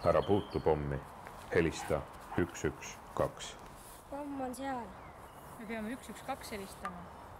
Ara Puutu Pommi, helista 112. Pomm on seal. Me peame 112 helistama.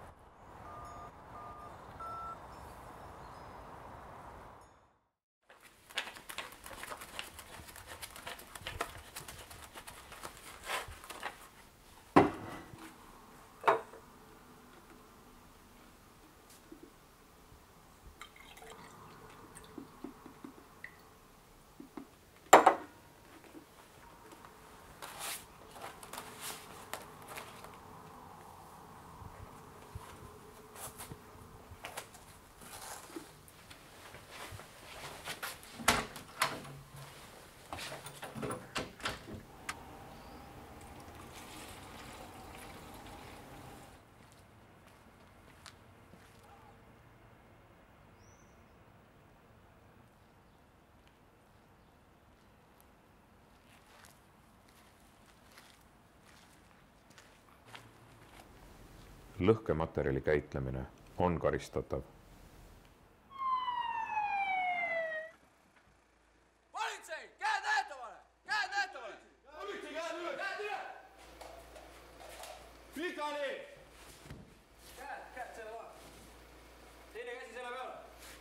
Lõhkematerjali käitlemine on karistatav. Politsei! Käed näetavale! Käed näetavale! Politsei, käed üle! Käed üle! Pikali! Käed selle vahe. Teine käsi selle peale.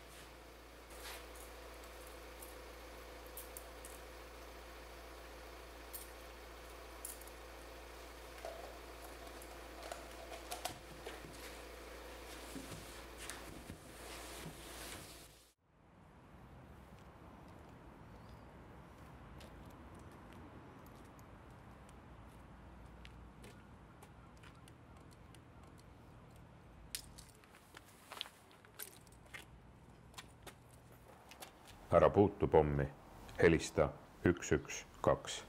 Ara Puutu Pommi, helista 112.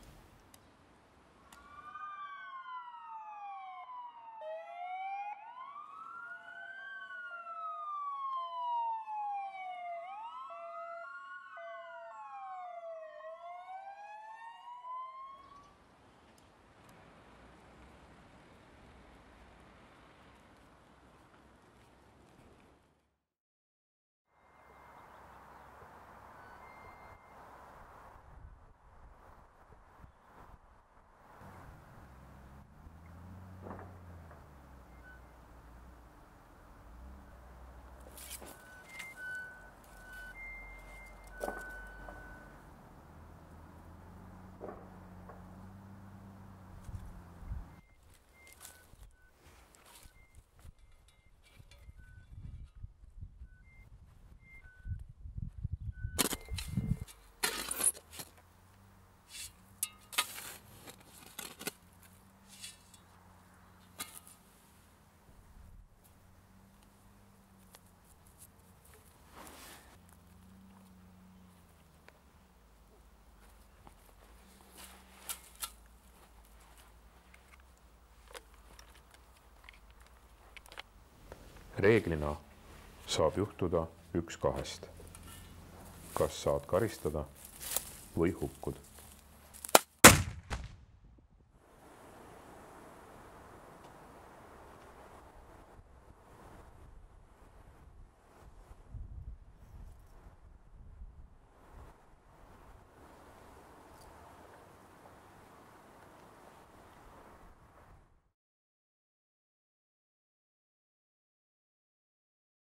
Reeglina saab juhtuda üks kahest. Kas saad karistada või hukkud.